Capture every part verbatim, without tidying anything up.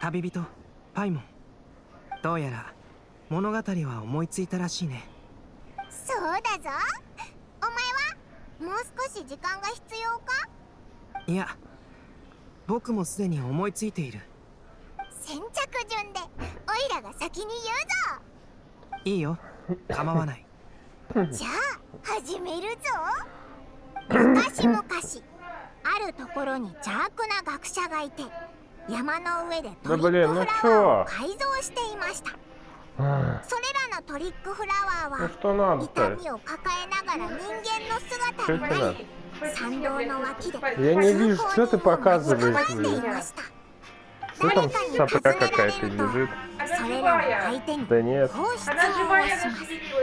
旅人パイモン、どうやら物語は思いついたらしいね。 そうだぞ。お前はもう少し時間が必要か？ いや、僕もすでに思いついている。 先着順でオイラが先に言うぞ。 いいよ、構わない。 じゃあ始めるぞ。昔々あるところに邪悪な学者がいて、山の上でトリックフラワーを改造していました。それらのトリックフラワーは痛みを抱えながら人間の姿になり、参道の脇で通行人を待ち構えていました。誰かに尋ねられると、それらの相手にこう質問をします。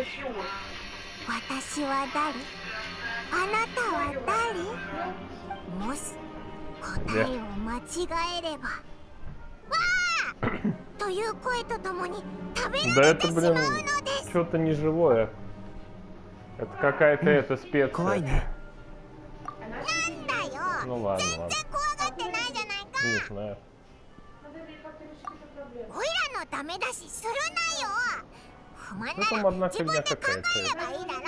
私は誰？あなたは誰？もし答えを間違えれば、わーという声とともに食べられてしまうのです。 Что-то не живое. Это какая-то эта специя. 怖いね。 なんだよ。 Ну ладно, 全然 ладно. 怖がってないじゃないか。 Не знаю. おいらのダメ出しするなよ。不満 Ну там な одна ら自分 фигня で考えれ какая-то. ばいいだろ。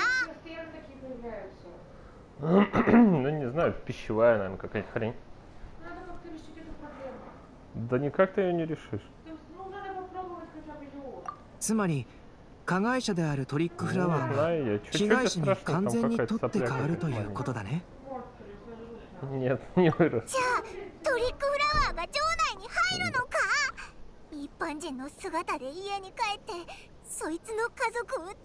Ну не знаю, пищевая, наверное, какая-то хрень. Да никак ты ее не решишь. つまり加害者であるトリックフラワーが被害者に完全に取って代わるということだね。 Нет, не вырос. じゃあトリックフラワーが場内に入るのか？一般人の姿で家に帰ってそいつの家族を全員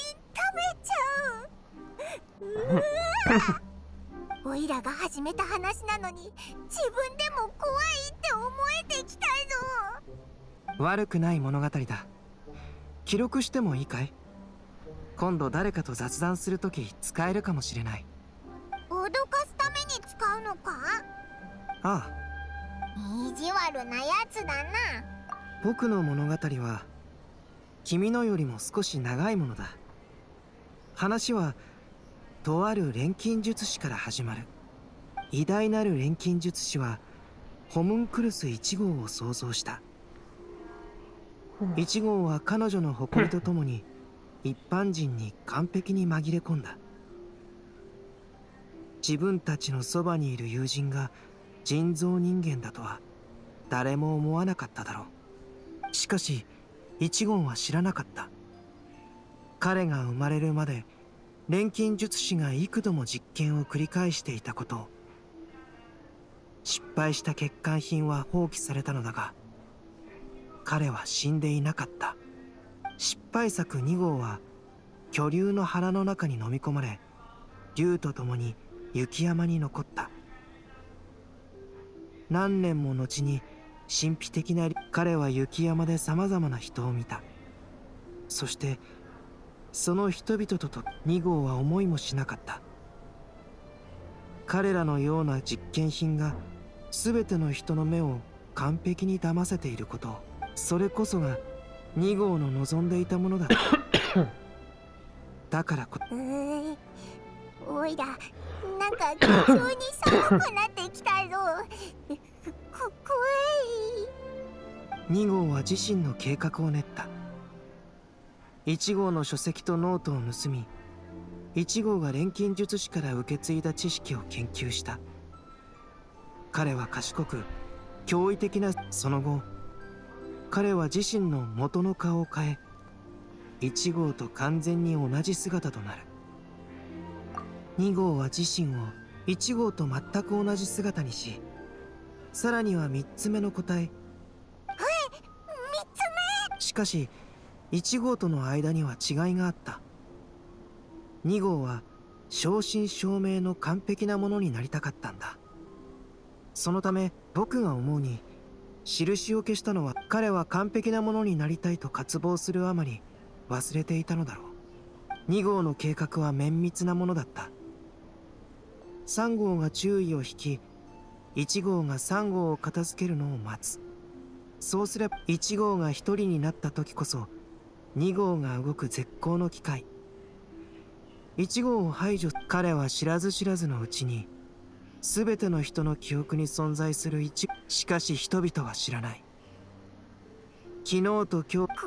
食べちゃう。うわおいらが始めた話なのに自分でも怖いって思えてきたぞ。 悪くない物語だ。記録してもいいかい？今度誰かと雑談するとき使えるかもしれない。 脅かすために使うのか？ ああ、 意地悪なやつだな。 僕の物語は君のよりも少し長いものだ。話はとある錬金術師から始まる。偉大なる錬金術師はホムンクルスいち号を創造した。いち号は彼女の誇りとともに一般人に完璧に紛れ込んだ。自分たちのそばにいる友人が人造人間だとは誰も思わなかっただろう。しかしいち号は知らなかった。彼が生まれるまで錬金術師が幾度も実験を繰り返していたことを。失敗した欠陥品は放棄されたのだが、彼は死んでいなかった。失敗作に号は巨竜の腹の中に飲み込まれ、竜と共に雪山に残った。何年も後に神秘的な彼は雪山でさまざまな人を見た。そしてその人々ととに号は思いもしなかった。彼らのような実験品が全ての人の目を完璧に騙せていることを、それこそがに号の望んでいたものだった。だからこうーおいらなんか急に寒くなってきたぞ。こ怖い。 に号は自身の計画を練った。いち号の書籍とノートを盗み、いち号が錬金術師から受け継いだ知識を研究した。彼は賢く驚異的な。その後彼は自身の元の顔を変え、いち号と完全に同じ姿となる。に号は自身をいち号と全く同じ姿にし、さらにはみっつめの個体。 え、みっつめ。 しかしいち号との間には違いがあった。に号は正真正銘の完璧なものになりたかったんだ。そのため僕が思うに、印を消したのは彼は完璧なものになりたいと渇望するあまり忘れていたのだろう。に号の計画は綿密なものだった。さん号が注意を引き、いち号がさん号を片付けるのを待つ。そうすればいち号がひとりになった時こそに号が動く絶好の機会。いち号を排除。彼は知らず知らずのうちに全ての人の記憶に存在するいち。しかし人々は知らない。 昨日と今日。 こ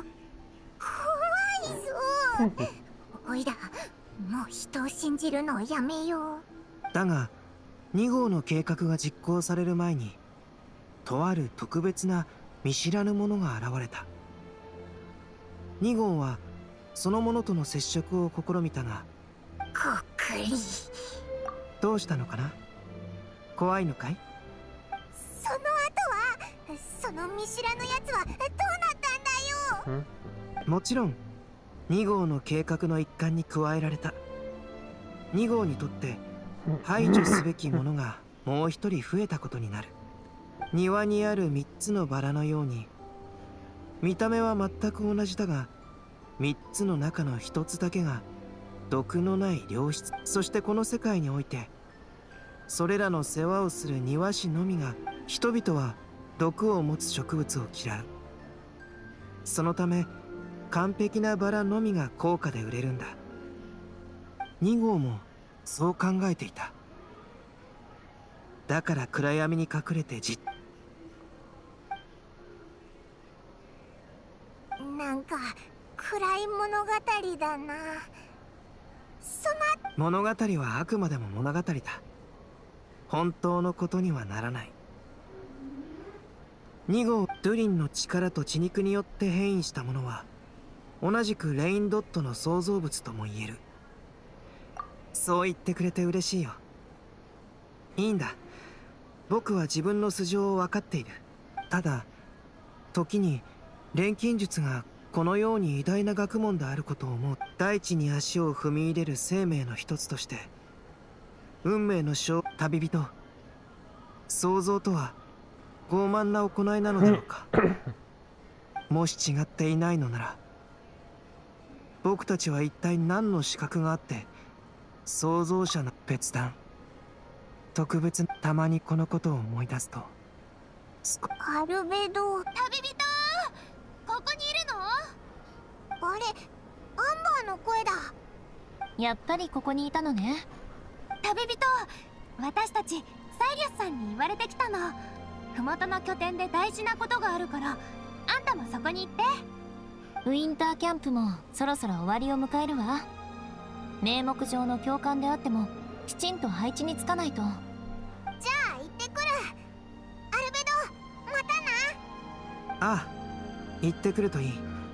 怖いぞ。おいらもう人を信じるのをやめよう。 だがに号の計画が実行される前に、とある特別な見知らぬものが現れた。に号はそのものとの接触を試みたが、 こっくり。 どうしたのかな。怖いのかい。 その後は、その見知らぬやつはどうなったんだよ。 もちろんに号の計画の一環に加えられた。に号にとって排除すべきものがもう一人増えたことになる。庭にあるみっつのバラのように、見た目は全く同じだが、みっつの中のひとつだけが毒のない良質。そしてこの世界において、それらの世話をする庭師のみが、人々は毒を持つ植物を嫌う。そのため完璧なバラのみが高価で売れるんだ。に号もそう考えていた。だから暗闇に隠れてじっ。 なんか暗い物語だな。その物語はあくまでも物語だ。本当のことにはならない。に号ドゥリンの力と血肉によって変異したものは、同じくレインドットの創造物とも言える。そう言ってくれて嬉しいよ。いいんだ。僕は自分の素性を分かっている。ただ時に錬金術がこのように偉大な学問であることを思う。大地に足を踏み入れる生命の一つとして、運命の小旅人、創造とは傲慢な行いなのだろうか。もし違っていないのなら、僕たちは一体何の資格があって創造者の別段、特別。たまにこのことを思い出すと、 アルベド。 旅人、ここにいるの？ あれ、アンバーの声だ。 やっぱりここにいたのね。旅人、私たちサイリウスさんに言われてきたの。麓の拠点で大事なことがあるから、あんたもそこに行って。ウィンターキャンプもそろそろ終わりを迎えるわ。名目上の教官であってもきちんと配置につかないと。 じゃあ行ってくる。アルベド、またな。 ああ、行ってくるといい。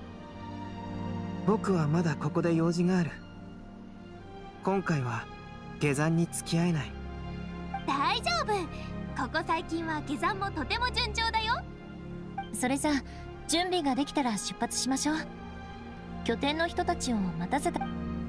僕はまだここで用事がある。今回は下山に付き合えない。 大丈夫、ここ最近は下山もとても順調だよ。それじゃあ準備ができたら出発しましょう。拠点の人たちを待たせた。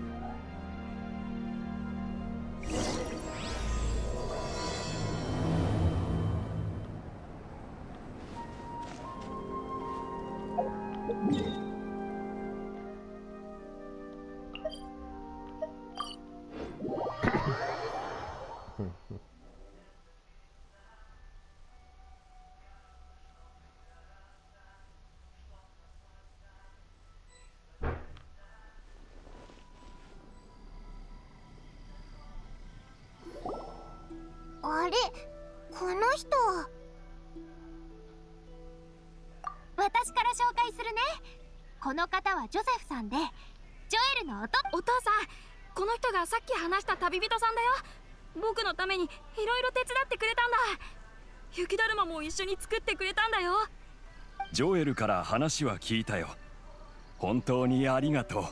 あれ、この人。 私から紹介するね。この方はジョセフさんで、ジョエルのおとお父さん、この人がさっき話した旅人さんだよ。僕のためにいろいろ手伝ってくれたんだ。雪だるまも一緒に作ってくれたんだよ。 ジョエルから話は聞いたよ。本当にありがとう。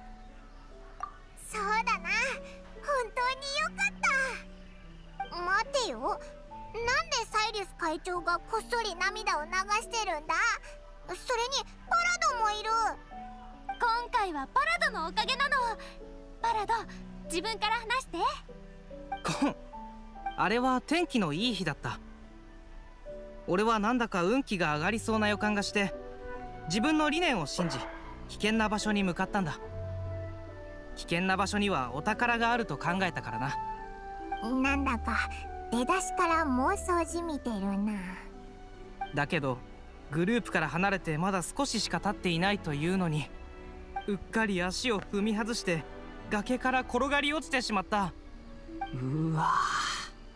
そうだな、本当によかった。待てよ、なんでサイリウス会長がこっそり涙を流してるんだ。それにパラドもいる。 今回はパラドのおかげなの。パラド、自分から話して。 コン、あれは天気のいい日だった。俺はなんだか運気が上がりそうな予感がして、自分の理念を信じ危険な場所に向かったんだ。危険な場所にはお宝があると考えたからな。 なんだか出だしから妄想じみてるな。 だけどグループから離れてまだ少ししか経っていないというのに、うっかり足を踏み外して崖から転がり落ちてしまった。 うわ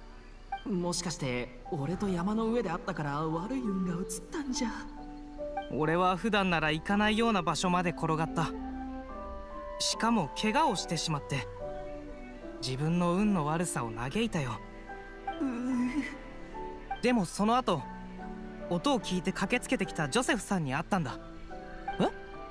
ぁ、もしかして俺と山の上で会ったから悪い運が移ったんじゃ。 俺は普段なら行かないような場所まで転がった。しかも怪我をしてしまって自分の運の悪さを嘆いたよ。でもその後音を聞いて駆けつけてきたジョセフさんに会ったんだ。え？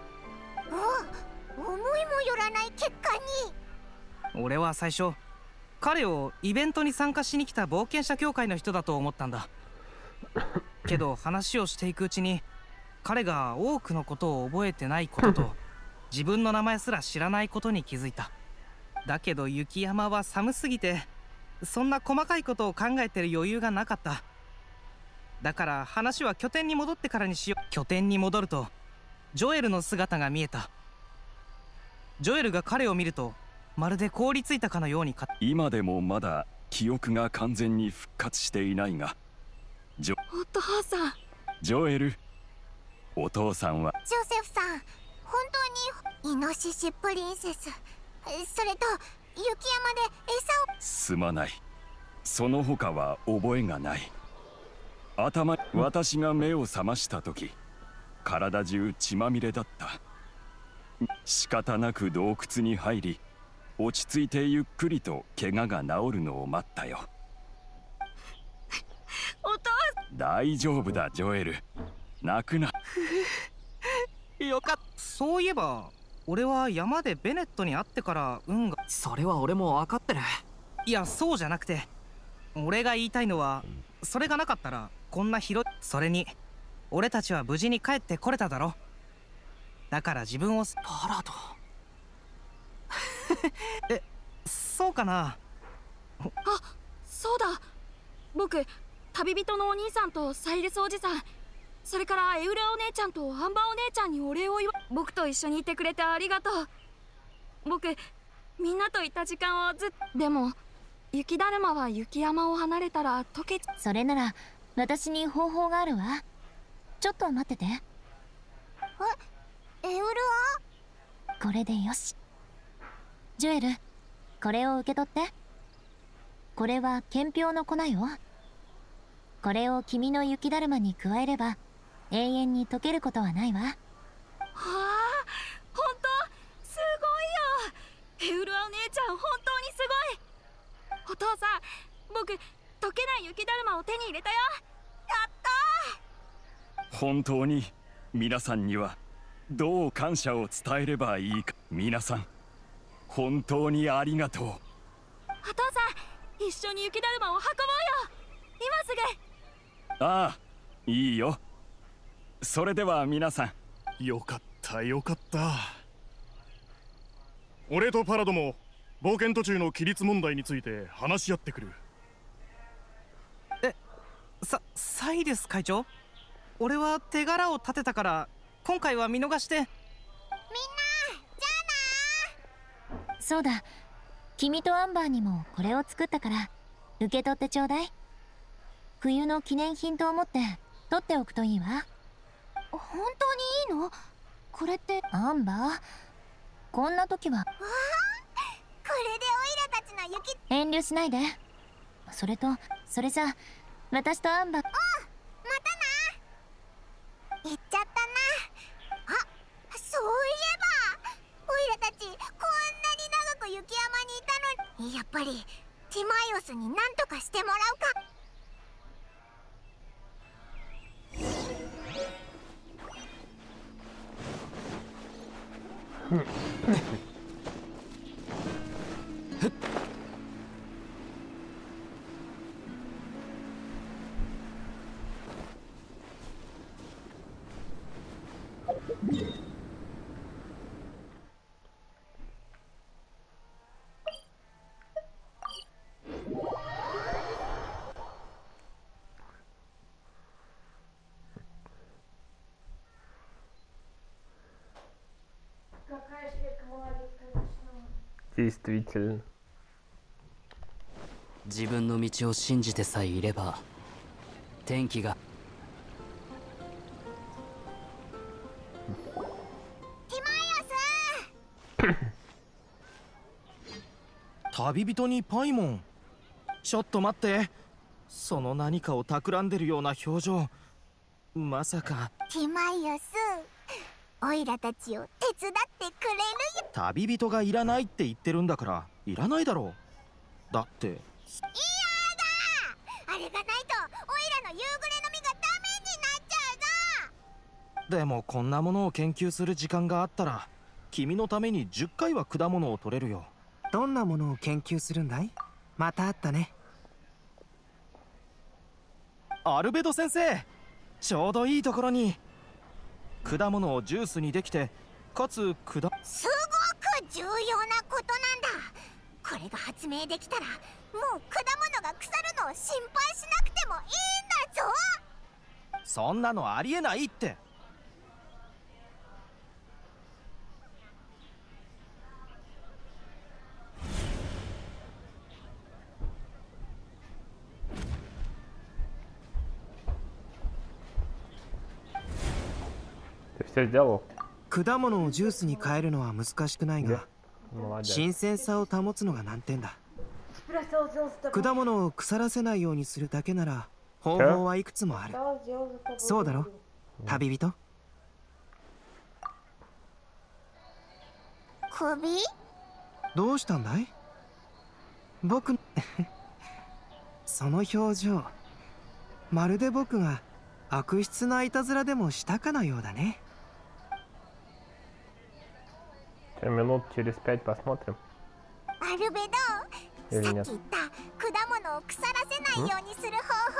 お、思いもよらない結果に。 俺は最初彼をイベントに参加しに来た冒険者協会の人だと思ったんだ。けど話をしていくうちに彼が多くのことを覚えてないことと自分の名前すら知らないことに気づいた。だけど雪山は寒すぎてそんな細かいことを考えてる余裕がなかった。だから話は拠点に戻ってからにしよう。拠点に戻るとジョエルの姿が見えた。ジョエルが彼を見るとまるで凍りついたかのようにか。 今でもまだ記憶が完全に復活していないが、ジョお父さん。 ジョエル、お父さんは。 ジョセフさん、本当にイノシシプリンセス、それと雪山で餌を。 すまない。その他は覚えがない。頭、私が目を覚ました時、体中血まみれだった。仕方なく洞窟に入り、落ち着いてゆっくりと怪我が治るのを待ったよ。 お父さん。大丈夫だ、ジョエル。泣くな。 よかった。そういえば俺は山でベネットに会ってから運が。 それは俺も分かってる。 いや、そうじゃなくて俺が言いたいのは、それがなかったらこんな広い。それに俺たちは無事に帰ってこれただろ。だから自分を。 パラドえ、そうかな。 あ、そうだ。僕、旅人のお兄さんとサイレスおじさん、それからエウラお姉ちゃんとアンバーお姉ちゃんにお礼を言わ。僕と一緒にいてくれてありがとう。僕、みんなといた時間をずっと。でも雪だるまは雪山を離れたら溶け。 それなら私に方法があるわ。ちょっと待ってて。 え、エウルは？ これでよし。ジョエル、これを受け取って。これは憲兵の粉よ。これを君の雪だるまに加えれば永遠に溶けることはないわ。はあ、本当すごいよ。エウルアお姉ちゃん、本当にすごい。お父さん、僕、溶けない雪だるまを手に入れたよ。やったー。 本当に皆さんにはどう感謝を伝えればいいか。皆さん、本当にありがとう。 お父さん、一緒に雪だるまを運ぼうよ。今すぐ。 ああ、いいよ。それでは皆さん。よかったよかった。俺とパラドも冒険途中の規律問題について話し合ってくる。 え、さ、サイレス会長？俺は手柄を立てたから今回は見逃して。みんな、 じゃあな。 そうだ、君とアンバーにもこれを作ったから受け取ってちょうだい。冬の記念品と思って取っておくといいわ。 本当にいいの？これって。 アンバー、こんな時は。わあ、 これでオイラたちの雪。 遠慮しないで。それと、それじゃあ私とアンバー。 おう、またな。行っちゃったな。あ、そういえばオイラたちこんなに長く雪山にいたのに。やっぱりティマイオスに何とかしてもらうか。 Действительно. 自分の道を信じてさえいれば天気が。 ティマイオス旅人にパイモン。ちょっと待って、その何かを企んでるような表情。 まさか。 ティマイオス、オイラたちを手伝ってくれるよ。 旅人がいらないって言ってるんだからいらないだろう。だって嫌だ。あれがないとオイラの夕暮れの実がダメになっちゃうぞ。 でもこんなものを研究する時間があったら君のためにじゅっかいは果物を取れるよ。どんなものを研究するんだい？また会ったね。アルベド先生、ちょうどいいところに。果物をジュースにできて、かつ果すごく重要なことなんだ。これが発明できたらもう果物が腐るのを心配しなくてもいいんだぞ。 そんなのありえないって。果物をジュースに変えるのは難しくないが、新鮮さを保つのが難点だ。果物を腐らせないようにするだけなら方法はいくつもある。そうだろ、旅人。 首？ どうしたんだい？僕その表情、まるで僕が悪質ないたずらでもしたかのようだね。 Минут через пять посмотрим. アルベド、さっき言った果物を腐らせないようにする方法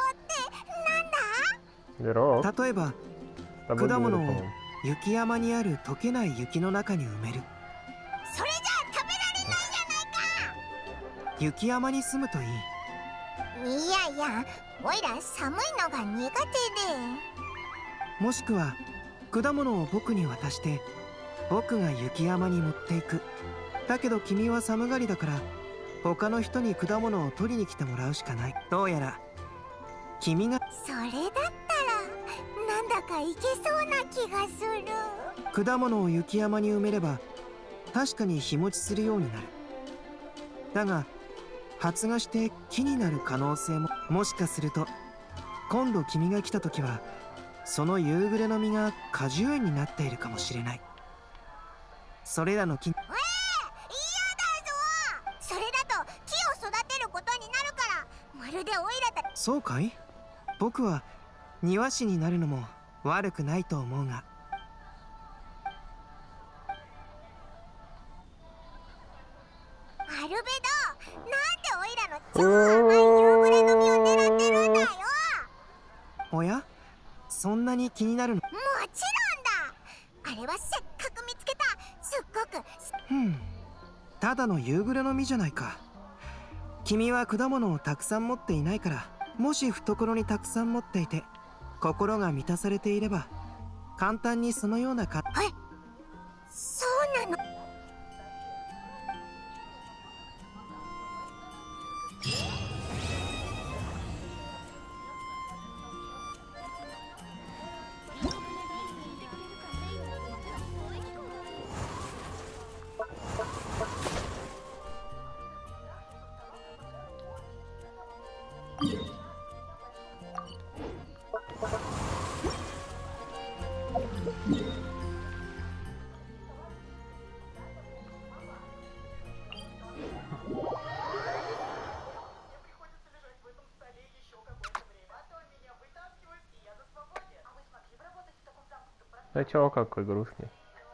ってなんだ？ 例えば果物を雪山にある溶けない雪の中に埋める。 それじゃあ食べられないじゃないか。 雪山に住むといい。 いやいや、おいら寒いのが苦手で。 もしくは果物を僕に渡して僕が雪山に持っていく。だけど君は寒がりだから他の人に果物を取りに来てもらうしかない。どうやら君が。 それだったらなんだかいけそうな気がする。 果物を雪山に埋めれば確かに日持ちするようになる。だが発芽して木になる可能性も。もしかすると今度君が来た時はその夕暮れの実が果樹園になっているかもしれない。それらの木。えー、嫌だぞ。 それだと木を育てることになるからまるでオイラた。 そうかい？僕は庭師になるのも悪くないと思うが。 アルベド、なんでオイラの超甘い夕暮れの実を狙ってるんだよ。 おや、そんなに気になるの？もちろんだ。あれはせっかく見つけたすっごく。 ふん、ただの夕暮れの実じゃないか。君は果物をたくさん持っていないから、もし懐にたくさん持っていて心が満たされていれば簡単にそのようなか。 え、そうなの？ Да чего какой грустный.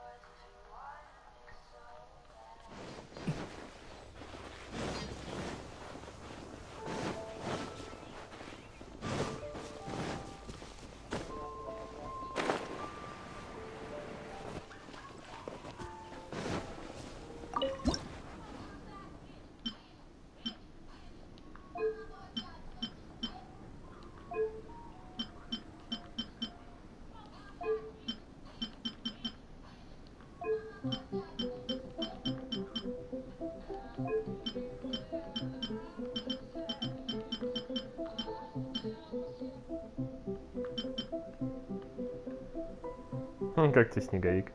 Как тебе снеговик?